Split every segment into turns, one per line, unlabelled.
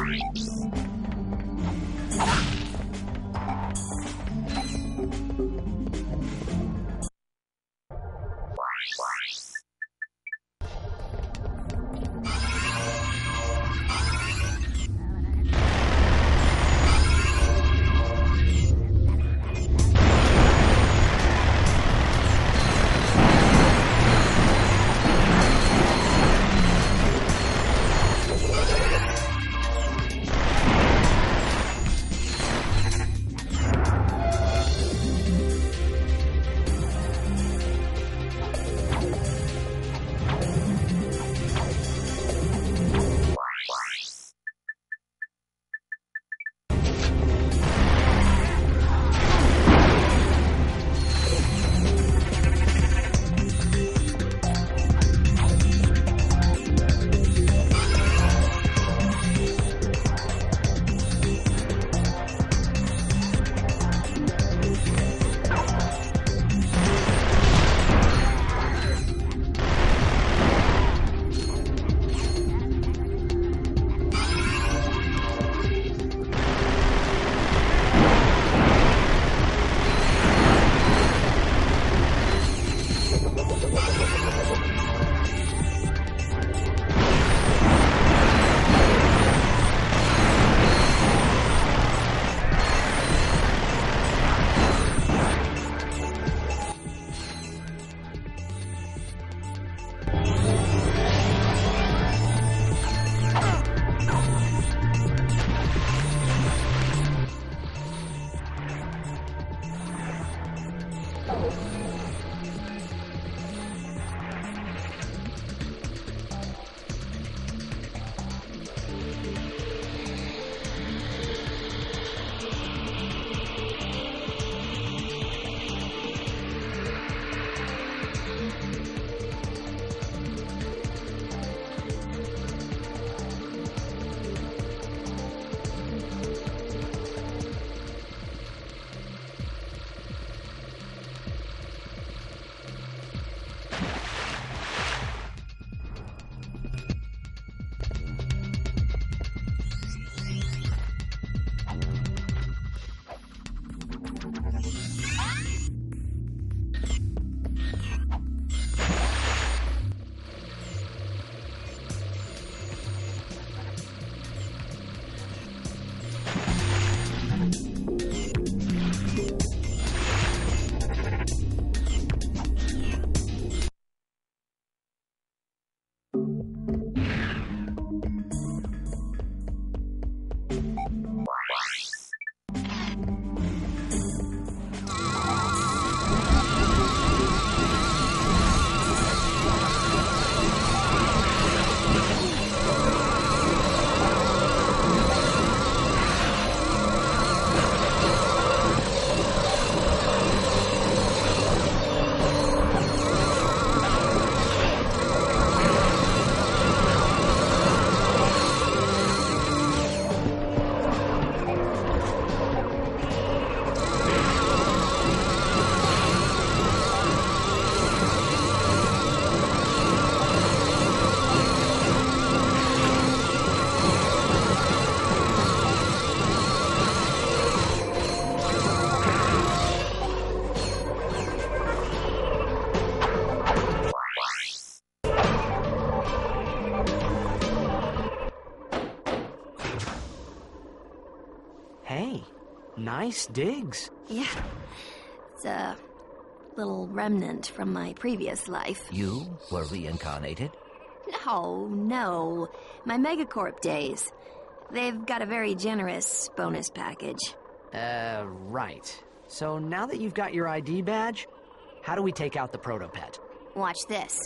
Nice digs.
Yeah. It's a little remnant from my previous life.
You were reincarnated?
No. My Megacorp days. They've got a very generous bonus package.
Right. So now that you've got your ID badge, how do we take out the Protopet?
Watch this.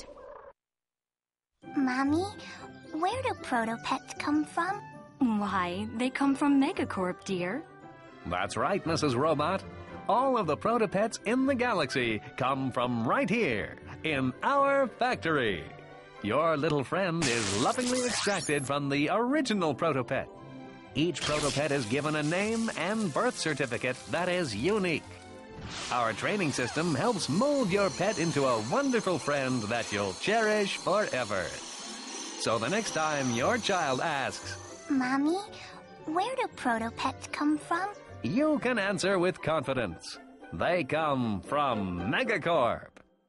Mommy, where do Protopets come from?
Why, they come from Megacorp, dear.
That's right, Mrs. Robot. All of the Protopets in the galaxy come from right here, in our factory. Your little friend is lovingly extracted from the original Protopet. Each Protopet is given a name and birth certificate that is unique. Our training system helps mold your pet into a wonderful friend that you'll cherish forever. So the next time your child asks,
Mommy, where do Protopets come from?
You can answer with confidence. They come from Megacorp.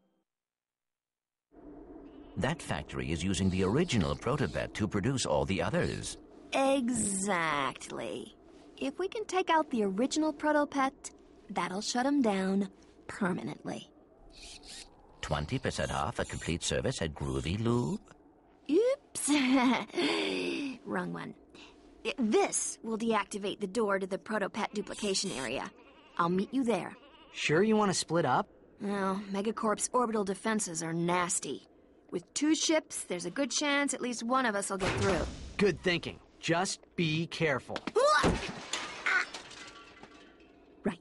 That factory is using the original Protopet to produce all the others.
Exactly. If we can take out the original Protopet, that'll shut him down permanently.
20% off a complete service at Groovy Lube?
Oops. Wrong one. This will deactivate the door to the Protopet duplication area. I'll meet you there.
Sure you want to split up?
Well, Megacorp's orbital defenses are nasty. With 2 ships, there's a good chance at least one of us will get through.
Good thinking. Just be careful.
Right.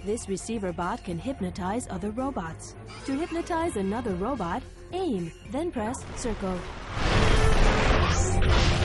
This receiver bot can hypnotize other robots. To hypnotize another robot, aim, then press circle.